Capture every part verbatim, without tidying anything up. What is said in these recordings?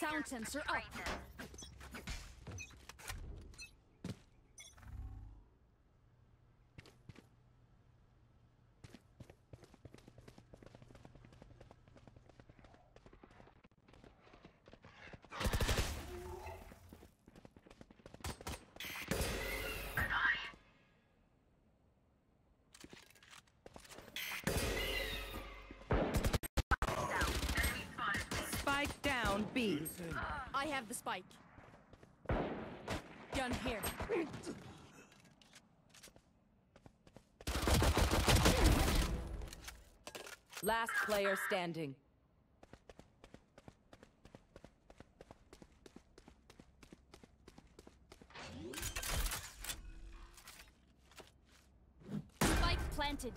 Sound sensor up. Spike down B. I have the spike. Gun here. Last player standing. Spike planted.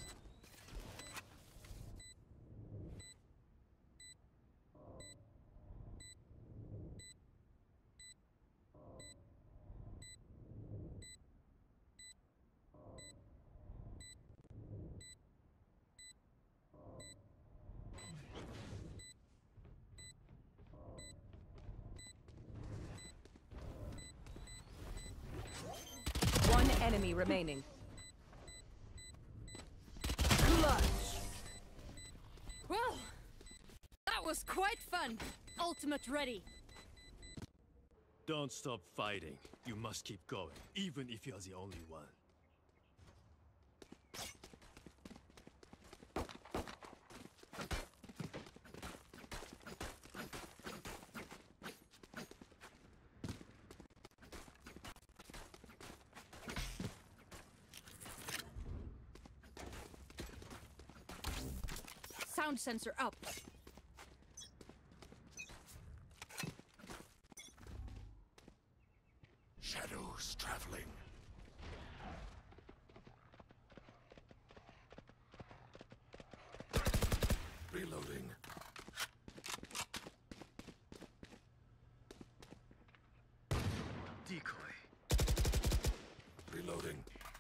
One enemy remaining. Clutch. Well, that was quite fun. Ultimate ready. Don't stop fighting. You must keep going, even if you're the only one. Sound sensor up. Shadows traveling. Reloading. Decoy. Reloading.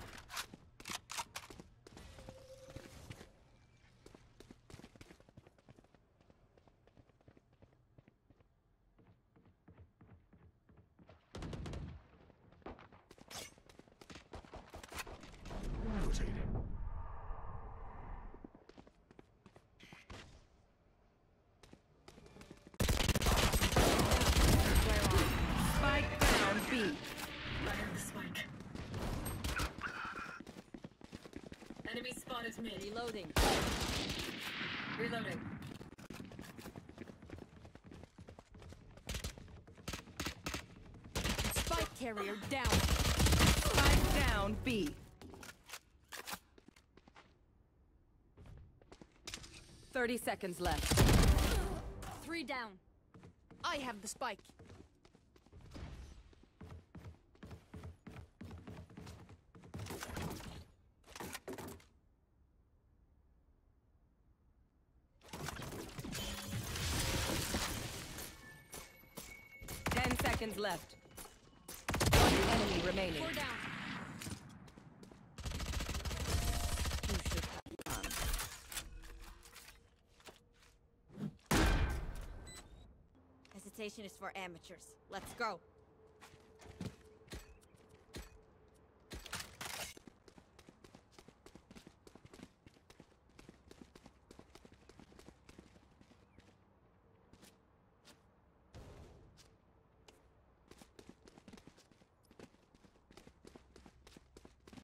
Rotating. Spike down B. I have the spike. Enemy spotted mid. Reloading. Reloading. Spike carrier down. Spike down B. Thirty seconds left. Three down. I have the spike. Ten seconds left. One enemy remaining. Four down. You should have gone. Hesitation is for amateurs. Let's go.